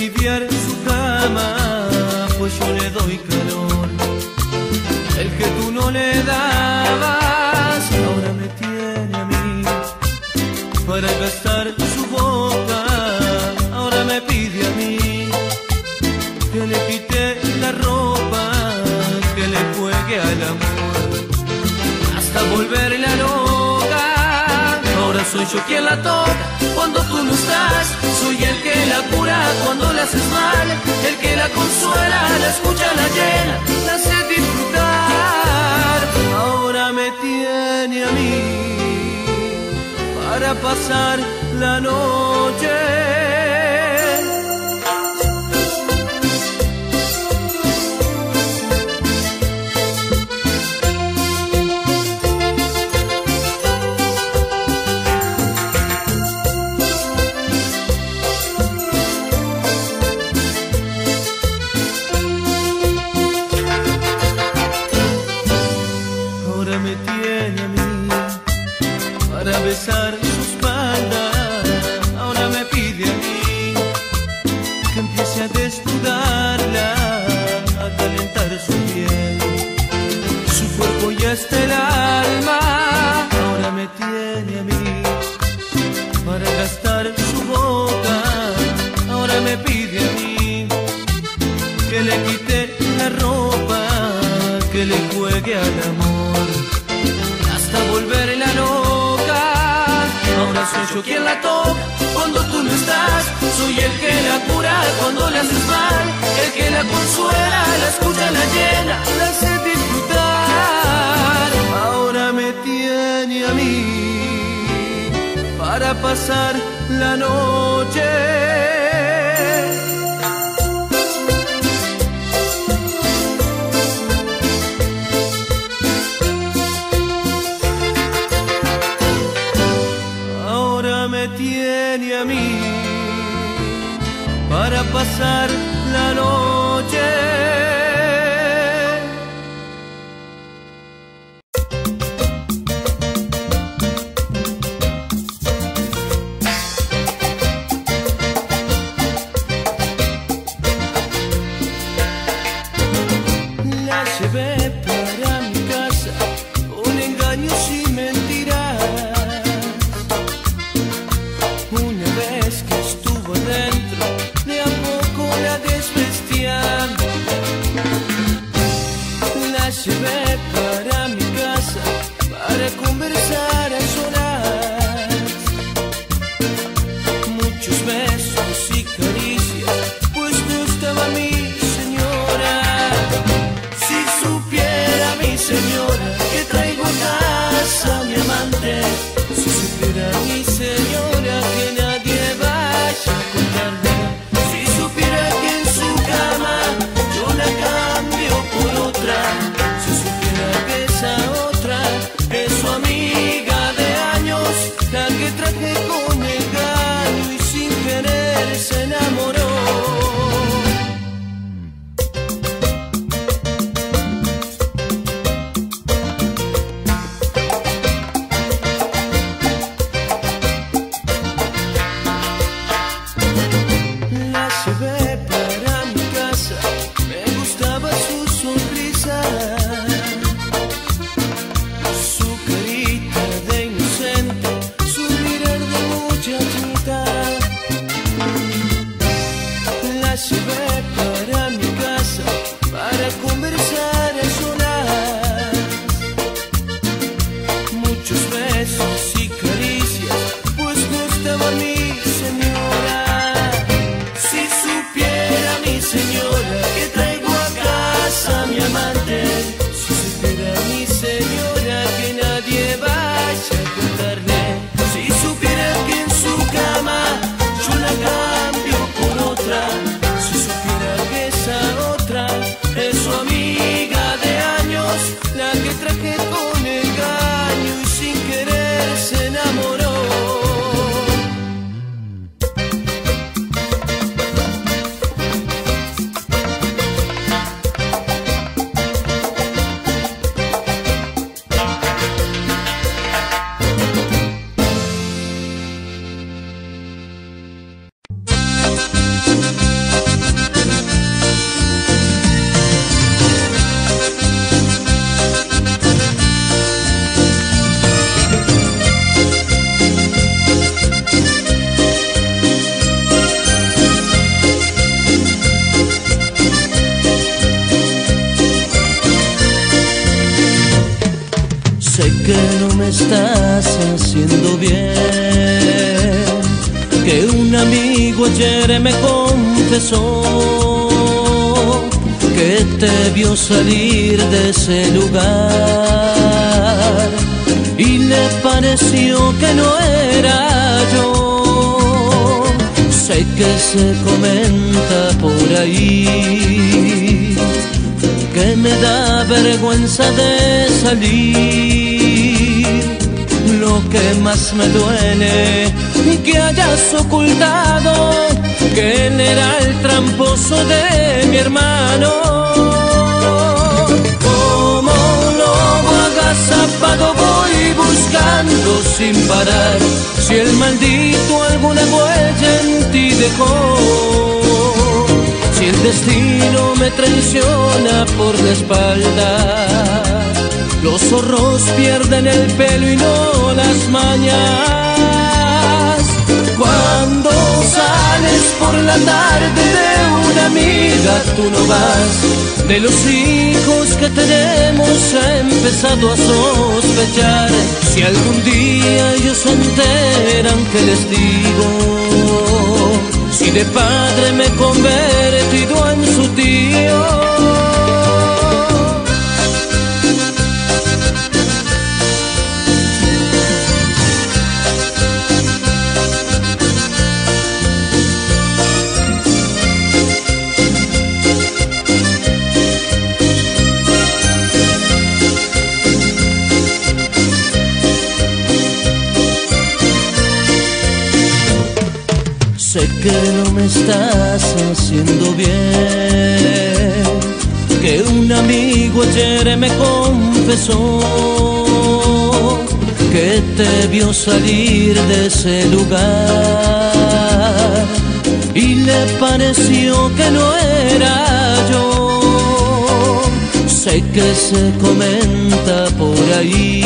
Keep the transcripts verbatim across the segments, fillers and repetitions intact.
aliviar su cama, pues yo le doy calor. El que tú no le dabas, ahora me tiene a mí. Para gastar su boca, ahora me pide a mí. Que le quite la ropa, que le juegue al amor, hasta volverla loca. Ahora soy yo quien la toca cuando tú no estás. Soy el que la cura cuando le haces mal, el que la consuela, la escucha, la llena, la hace disfrutar. Ahora me tiene a mí para pasar la noche. Besar su espalda, ahora me pide a mí que empiece a desnudarla, a calentar su piel, su cuerpo y hasta el alma. Ahora me tiene a mí para gastar su boca, ahora me pide a mí que le quite la ropa, que le juegue al amor, hasta volverla loca. Ahora soy yo quien la toca cuando tú no estás. Soy el que la cura cuando le haces mal, el que la consuela, la escucha, la llena, la hace disfrutar. Ahora me tiene a mí para pasar la noche. Tiene a mí para pasar la noche. La llevé para mi casa con engaños y mentiras. Una vez que estuvo dentro, de a poco la desvestían. me estás haciendo bien, que un amigo ayer me confesó que te vio salir de ese lugar y le pareció que no era yo. Sé que se comenta por ahí que me da vergüenza de salir. Lo que más me duele que hayas ocultado que él era el tramposo de mi hermano. Como un lobo agazapado voy buscando sin parar si el maldito alguna huella en ti dejó. Si el destino me traiciona por la espalda, los zorros pierden el pelo y no las mañas. Cuando sales por la tarde de una amiga, tú no vas. De los hijos que tenemos he empezado a sospechar. Si algún día ellos se enteran, ¿qué les digo? Si de padre me he convertido en su tío. Sé que no me estás haciendo bien, que un amigo ayer me confesó que te vio salir de ese lugar y le pareció que no era yo. Sé que se comenta por ahí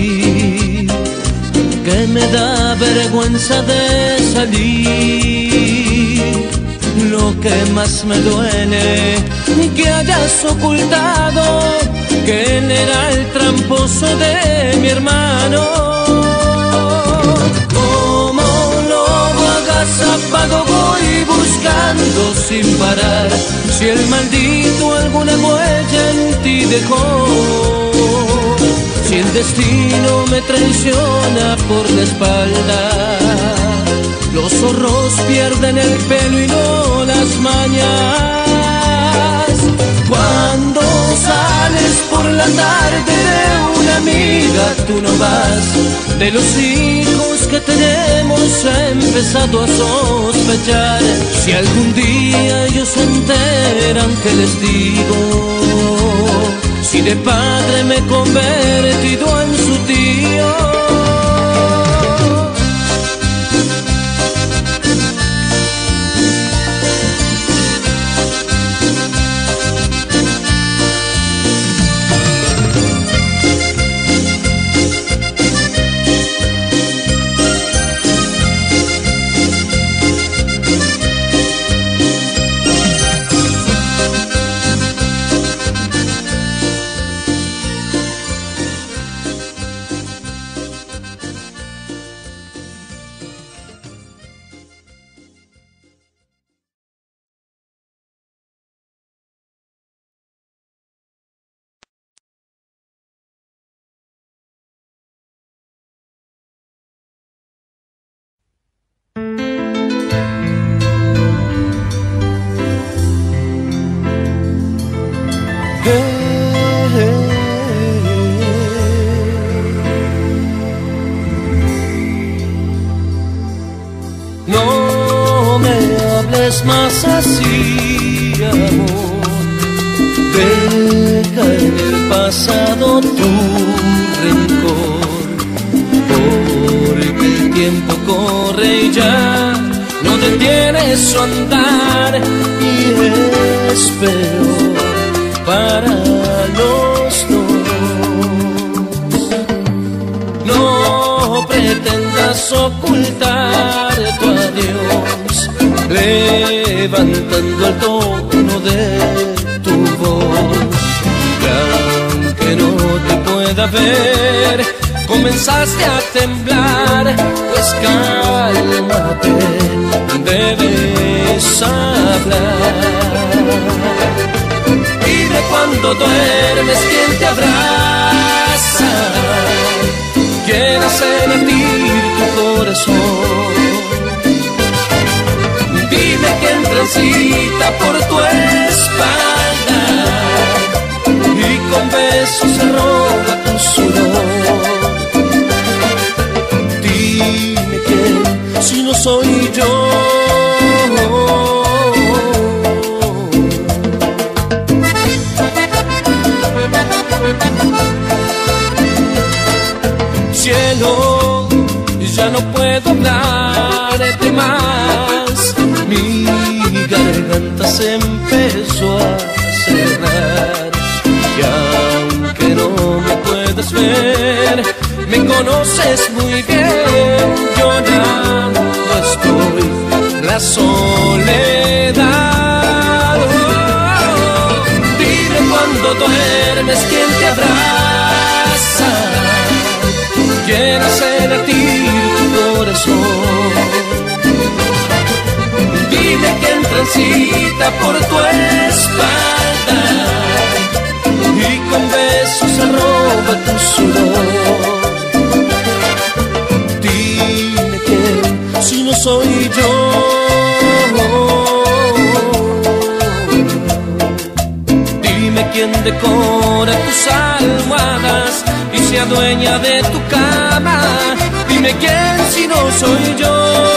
que me da vergüenza de salir. Lo que más me duele que hayas ocultado que él era el tramposo de mi hermano. Como un lobo agazapado voy buscando sin parar si el maldito alguna huella en ti dejó. Si el destino me traiciona por la espalda, los zorros pierden el pelo y no las mañas. Cuando sales por la tarde de una amiga, tú no vas. De los hijos que tenemos he empezado a sospechar. Si algún día ellos se enteran, ¿qué les digo? Si de padre me he convertido en su tío. No me hables más así, amor. Deja en el pasado tu rencor, porque el tiempo corre y ya no detienes su andar, y es peor para los dos. No pretendas ocultar tu adiós, levantando el tono de tu voz. Y aunque no te pueda ver, comenzaste a temblar, pues cálmate, debes hablar. Dime cuando duermes quién te abraza, quién hace latir tu corazón. Dime quién transita por tu espalda y con besos se roba tu sudor. Dime quién, si no soy yo. Cielo, ya no puedo hablarte más. Mi garganta se empezó a cerrar. Y aunque no me puedes ver, me conoces muy bien. Llorando estoy la soledad. Oh, dime cuando duermes quién te abraza, quién hace latir tu corazón. Dime quién transita por tu espalda y con besos se roba tu sudor. Dime quién, si no soy yo. Dime quién decora tus almohadas y se adueña de tu cama. Dime quién, si no soy yo.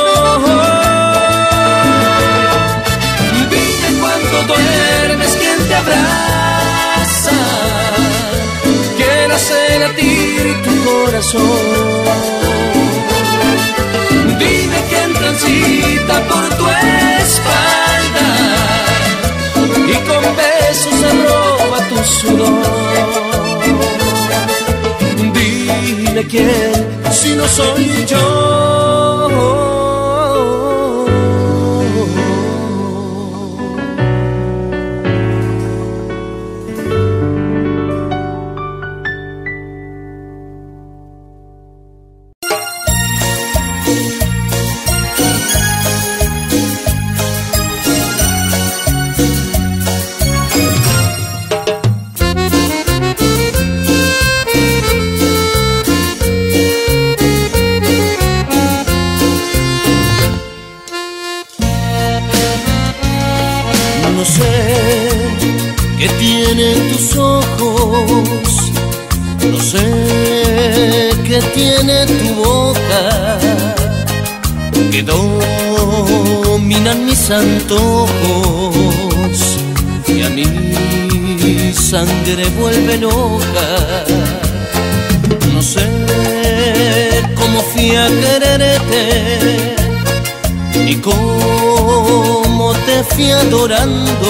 Dime cuando duermes quién te abraza, quién hace latir tu corazón. Dime quién transita por tu espalda y con besos se roba tu sudor. Dime quién, si no soy yo. No sé qué tienen tus ojos, no sé qué tiene tu boca, que dominan mis antojos y a mi sangre vuelve loca. No sé cómo fui a quererte y cómo te fui adorando.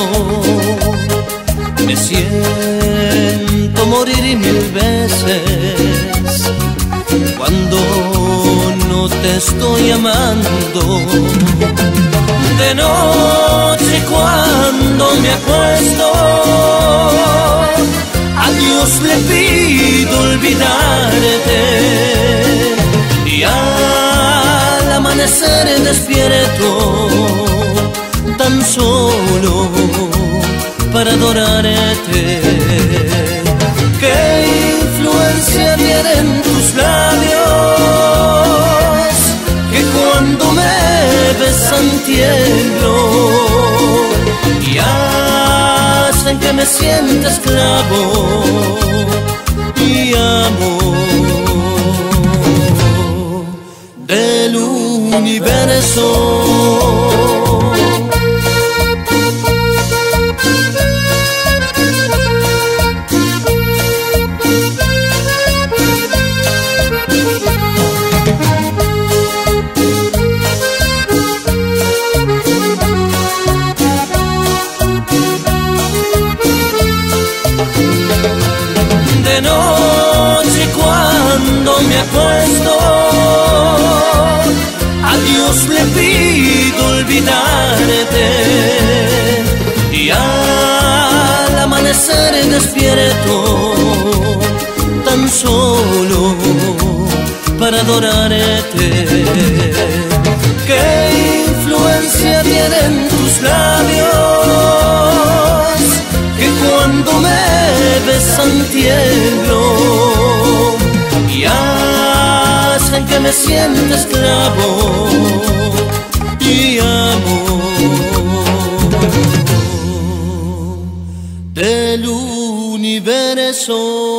Me siento morir mil veces cuando no te estoy amando. De noche cuando me acuesto, a Dios le pido olvidarte, y al amanecer despierto tan solo para adorarte. ¿Qué influencia tienen tus labios que cuando me besan tiemblo y hacen que me sienta esclavo y amo del universo? De noche cuando me acuesto, a Dios le pido olvidarte, y al amanecer despierto tan solo para adorarte. ¿Qué influencia tienen tus labios que cuando me besan tiemblo y hacen que me sienta esclavo y amo del universo?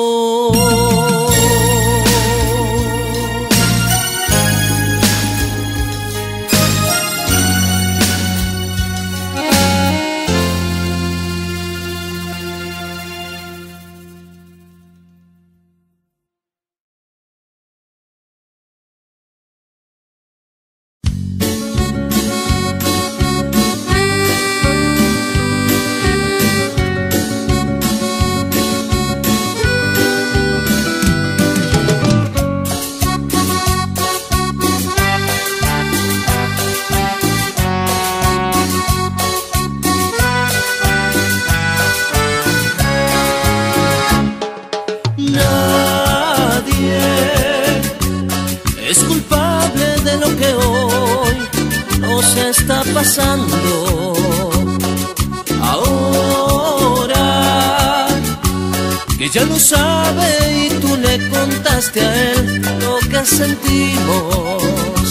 Pasando ahora que ya lo sabe y tú le contaste a él lo que sentimos.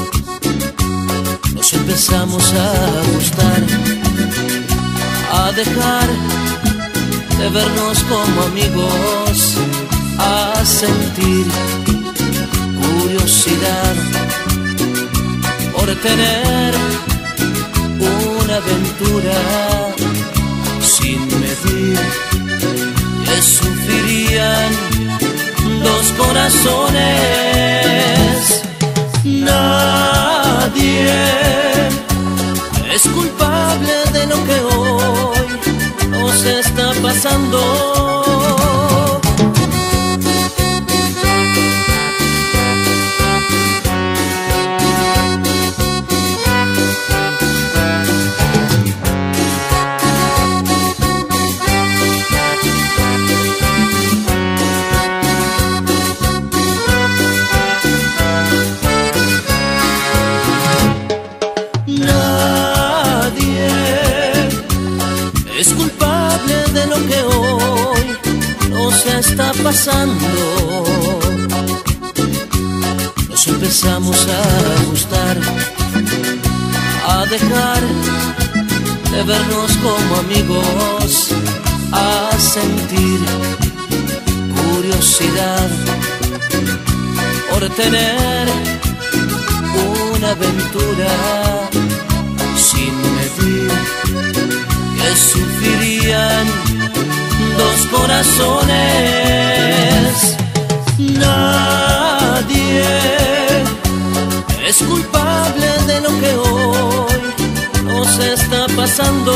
Nos empezamos a gustar, a dejar de vernos como amigos, a sentir curiosidad por tener una aventura sin medir, que sufrirían dos corazones. Nadie es culpable de lo que hoy nos está pasando. Está pasando, nos empezamos a gustar, a dejar de vernos como amigos, a sentir curiosidad por tener una aventura sin medir, que sufrirían dos corazones. Nadie es culpable de lo que hoy nos está pasando.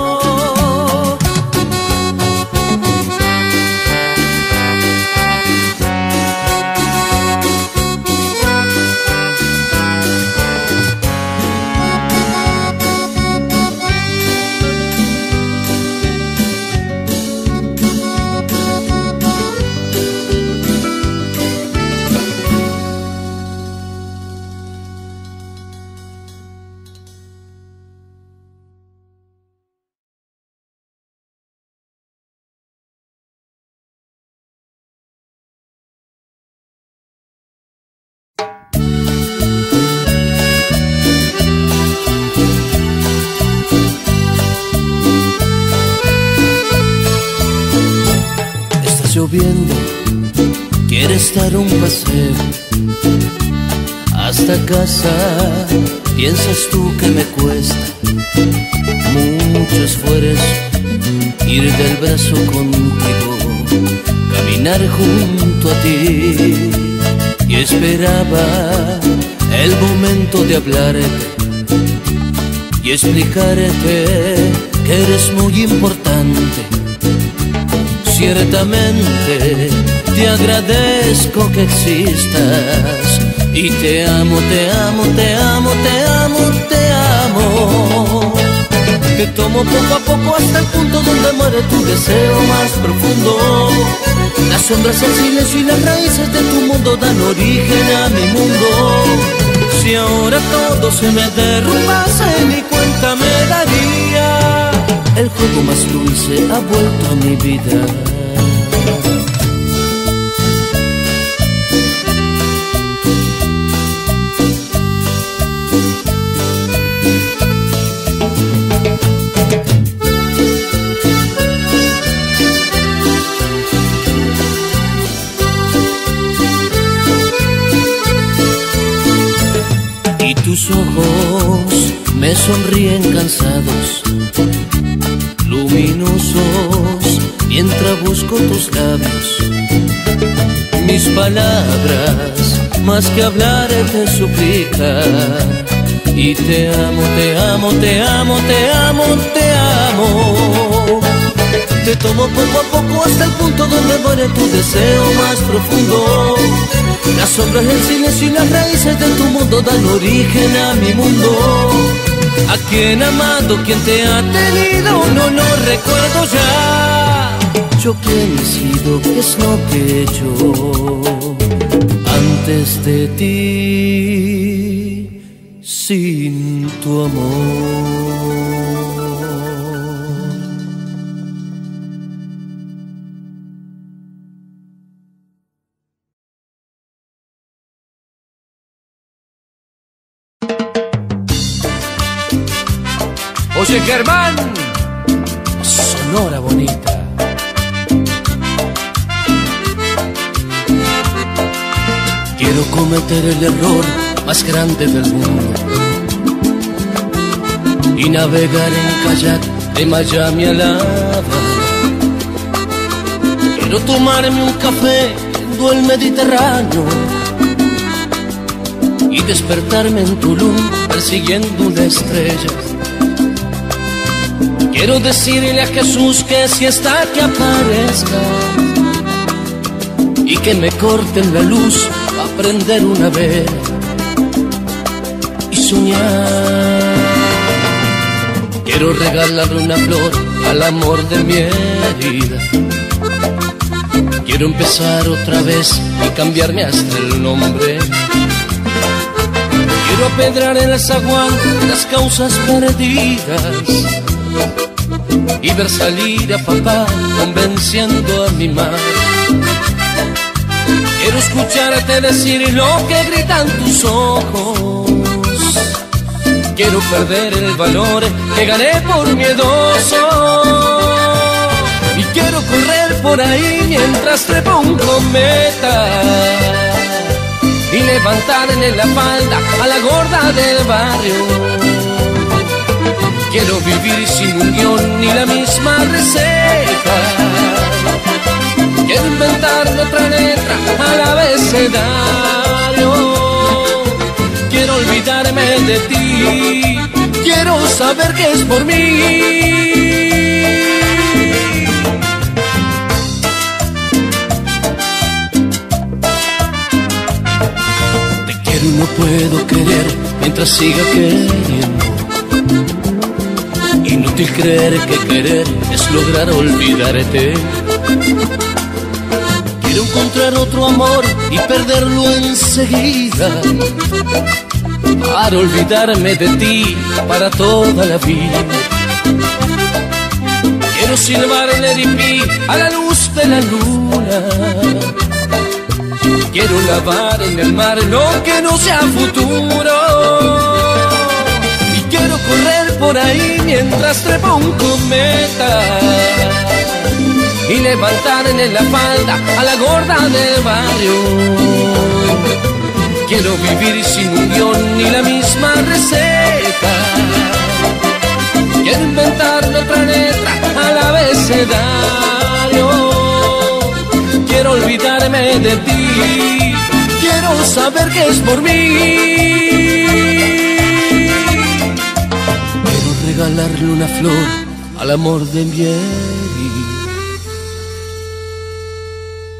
Lloviendo, quieres dar un paseo hasta casa. Piensas tú que me cuesta mucho esfuerzo ir del brazo contigo, caminar junto a ti. Y esperaba el momento de hablarte y explicarte que eres muy importante. Ciertamente te agradezco que existas y te amo, te amo, te amo, te amo, te amo. Te tomo poco a poco hasta el punto donde muere tu deseo más profundo. Las sombras, el silencio y las raíces de tu mundo dan origen a mi mundo. Si ahora todo se me derrumbase, ni cuenta me daría. El juego más dulce ha vuelto a mi vida. Y tus ojos me sonríen cansados, luminosos, mientras busco tus labios. Mis palabras, más que hablar, te suplican. Y te amo, te amo, te amo, te amo, te amo. Te tomo poco a poco hasta el punto donde muere tu deseo más profundo. Las sombras, el silencio y las raíces de tu mundo dan origen a mi mundo. A quien amado, quien te ha tenido, no lo recuerdo ya. Yo quién he sido, qué es lo que he hecho antes de ti, sin tu amor. Oye, Germán, Sonora Bonita. Quiero cometer el error más grande del mundo y navegar en kayak de Miami a La Habana. Quiero tomarme un café viendo el Mediterráneo y despertarme en Tulum persiguiendo una estrella. Quiero decirle a Jesús que si está que aparezca y que me corten la luz a prender una vela y soñar. Quiero regalarle una flor al amor de mi herida. Quiero empezar otra vez y cambiarme hasta el nombre. Quiero apedrar en el zaguán las causas perdidas y ver salir a papá convenciendo a mi madre. Quiero escucharte decir lo que gritan tus ojos. Quiero perder el valor que gané por miedoso. Y quiero correr por ahí mientras trepa un cometa y levantarle la falda a la gorda del barrio. Quiero vivir sin un guión ni la misma receta. Quiero inventarme otra letra al abecedario. Quiero olvidarme de ti. Quiero saber que es por mí. Te quiero y no puedo querer mientras siga queriendo. Inútil creer que querer es lograr olvidarte. Quiero encontrar otro amor y perderlo enseguida, para olvidarme de ti para toda la vida. Quiero silbar el eripí a la luz de la luna. Quiero lavar en el mar lo que no sea futuro. Quiero correr por ahí mientras trepa un cometa y levantarle la falda a la gorda del barrio. Quiero vivir sin un guión ni la misma receta. Quiero inventarle otra letra al abecedario. Quiero olvidarme de ti. Quiero saber que es por mí. Regalarle una flor al amor de mi herida.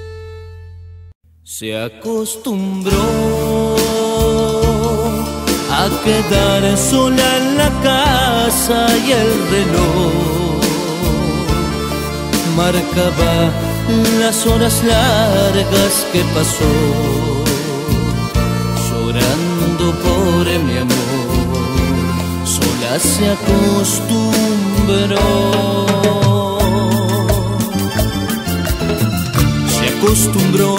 Se acostumbró a a quedar sola en la casa y el reloj marcaba las horas largas que pasó llorando por mi amor. Sola se acostumbró, se acostumbró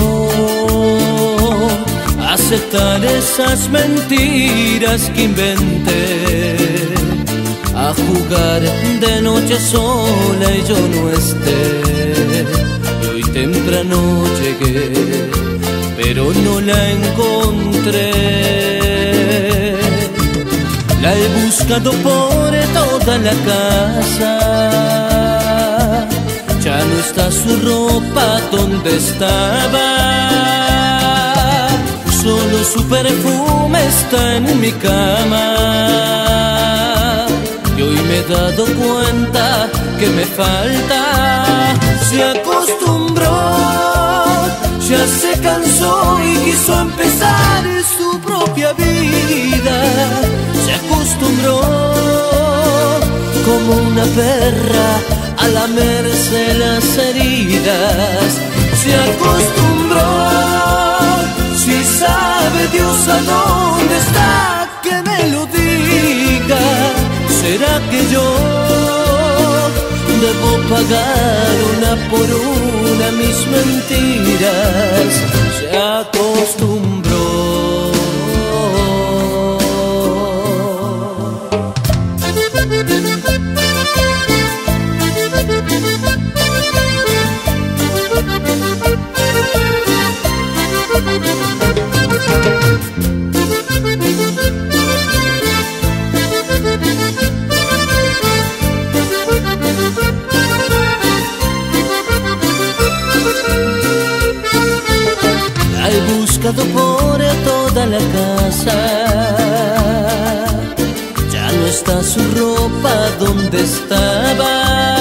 a aceptar esas mentiras que inventé, a jugar de noche sola y yo no esté. Y hoy temprano llegué, pero no la encontré. La he buscado por toda la casa, ya no está su ropa donde estaba, solo su perfume está en mi cama. Y hoy me he dado cuenta que me falta. Se acostumbró, ya se cansó y quiso empezar su propia vida. Se acostumbró como una perra a lamerse las heridas. Se acostumbró, si sabe Dios a dónde está, que me lo diga. ¿Será que yo debo pagar una por una mis mentiras? Se acostumbró. La he buscado por toda la casa, ya no está su ropa donde estaba,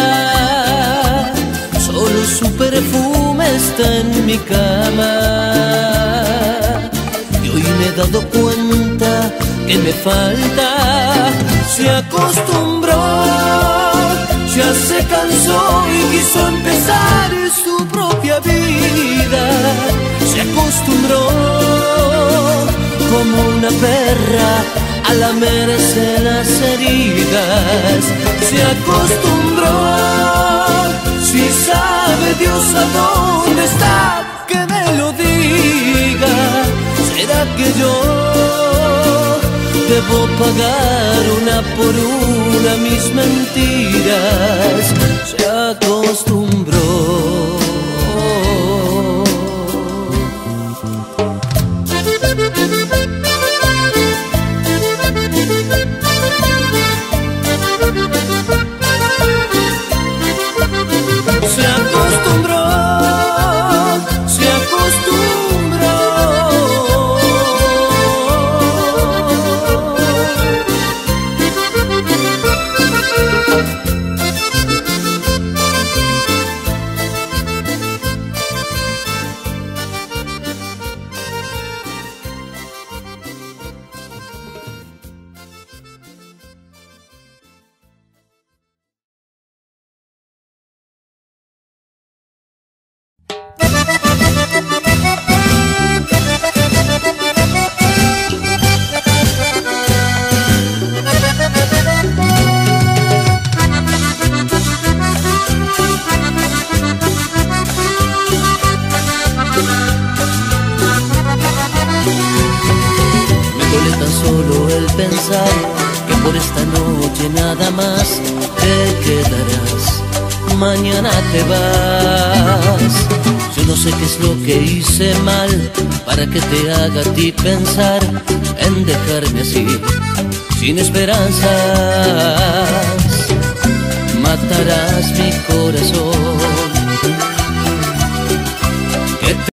solo su perfume está en mi cama. Y hoy me he dado cuenta que me falta. Se acostumbró, ya se cansó y quiso empezar su propia vida. Se acostumbró como una perra a lamerse las heridas. Se acostumbró, si sabe Dios a dónde está, que me lo diga. ¿Será que yo debo pagar una por una mis mentiras? Se acostumbró. Se acostumbró, se acostumbró. Pensar que por esta noche nada más te quedarás, mañana te vas. Yo no sé qué es lo que hice mal para que te haga a ti pensar en dejarme así, sin esperanzas. Matarás mi corazón